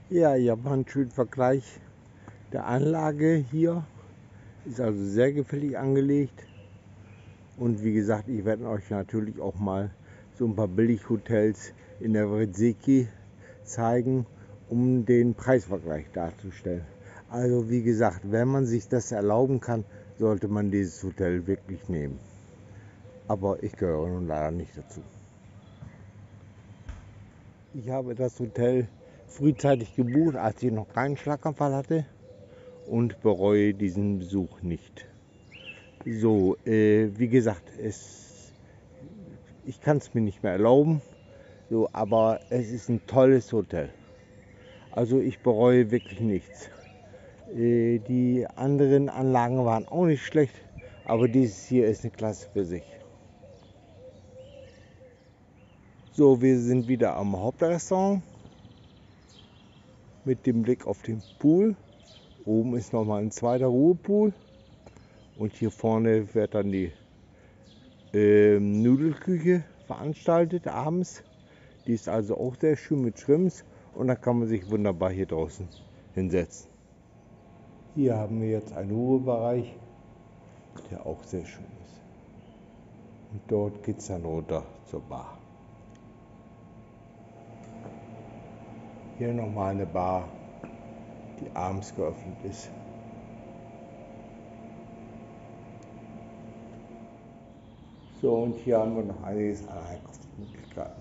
Ja, hier haben wir einen schönen Vergleich der Anlage hier. Ist also sehr gefällig angelegt. Und wie gesagt, ich werde euch natürlich auch mal so ein paar Billighotels in der Vršaci zeigen, um den Preisvergleich darzustellen. Also wie gesagt, wenn man sich das erlauben kann, sollte man dieses Hotel wirklich nehmen. Aber ich gehöre nun leider nicht dazu. Ich habe das Hotel frühzeitig gebucht, als ich noch keinen Schlaganfall hatte, und bereue diesen Besuch nicht. So, wie gesagt, ich kann es mir nicht mehr erlauben, so, aber es ist ein tolles Hotel. Also ich bereue wirklich nichts. Die anderen Anlagen waren auch nicht schlecht, aber dieses hier ist eine Klasse für sich. So, wir sind wieder am Hauptrestaurant mit dem Blick auf den Pool. Oben ist nochmal ein zweiter Ruhepool und hier vorne wird dann die Nudelküche veranstaltet abends. Die ist also auch sehr schön mit Shrimps und da kann man sich wunderbar hier draußen hinsetzen. Hier haben wir jetzt einen Ruhebereich, der auch sehr schön ist. Und dort geht es dann runter zur Bar. Hier nochmal eine Bar, die abends geöffnet ist. So, und hier haben wir noch einiges an Einkaufsmöglichkeiten.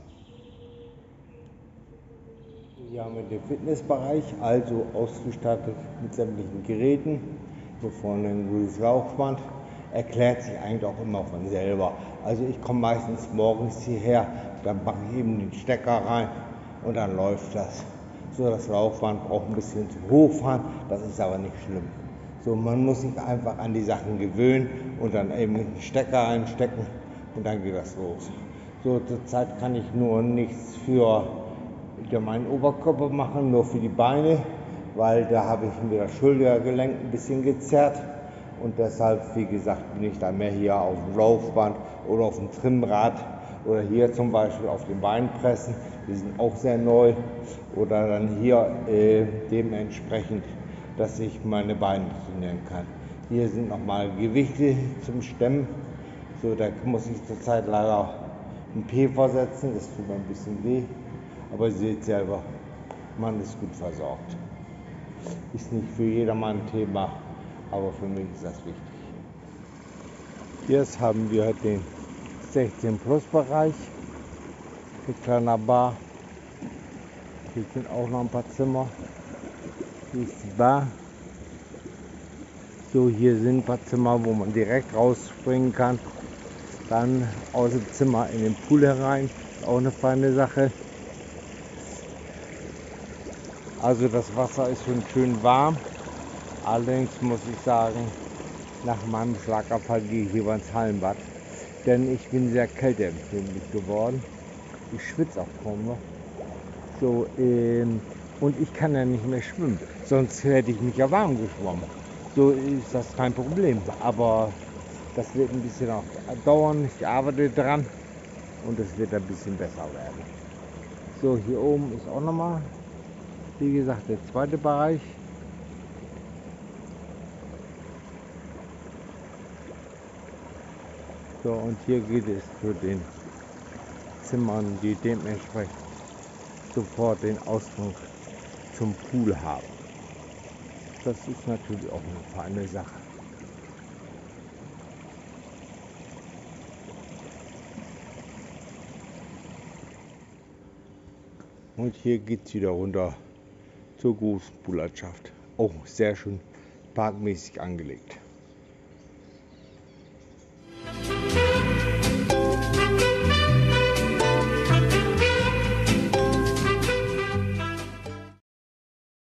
Hier haben wir den Fitnessbereich, also ausgestattet mit sämtlichen Geräten. Hier vorne ein gutes Laufband. Erklärt sich eigentlich auch immer von selber. Also ich komme meistens morgens hierher, dann mache ich eben den Stecker rein und dann läuft das. So, das Laufband braucht ein bisschen zum Hochfahren, das ist aber nicht schlimm. So, man muss sich einfach an die Sachen gewöhnen und dann eben den Stecker einstecken und dann geht das los. So, zurzeit kann ich nur nichts für meinen Oberkörper machen, nur für die Beine, weil da habe ich mir das Schultergelenk ein bisschen gezerrt und deshalb, wie gesagt, bin ich dann mehr hier auf dem Laufband oder auf dem Trimmrad oder hier zum Beispiel auf den Beinpressen, die sind auch sehr neu, oder dann hier dementsprechend, dass ich meine Beine trainieren kann. Hier sind nochmal Gewichte zum Stemmen, so, da muss ich zurzeit leider ein P versetzen, das tut mir ein bisschen weh. Aber ihr seht selber, man ist gut versorgt. Ist nicht für jedermann ein Thema, aber für mich ist das wichtig. Jetzt haben wir den 16-Plus-Bereich mit kleiner Bar. Hier sind auch noch ein paar Zimmer. Hier ist die Bar. So, hier sind ein paar Zimmer, wo man direkt rausspringen kann. Dann aus dem Zimmer in den Pool herein. Ist auch eine feine Sache. Also das Wasser ist schon schön warm. Allerdings muss ich sagen, nach meinem Schlaganfall gehe ich lieber ins Hallenbad. Denn ich bin sehr kälteempfindlich geworden. Ich schwitze auch kaum noch. So, und ich kann ja nicht mehr schwimmen. Sonst hätte ich mich ja warm geschwommen. So ist das kein Problem. Aber das wird ein bisschen auch dauern. Ich arbeite dran und es wird ein bisschen besser werden. So, hier oben ist auch nochmal, wie gesagt, der zweite Bereich. So, und hier geht es zu den Zimmern, die dementsprechend sofort den Ausgang zum Pool haben. Das ist natürlich auch eine feine Sache. Und hier geht es wieder runter zur großen Poollandschaft. Auch sehr schön parkmäßig angelegt.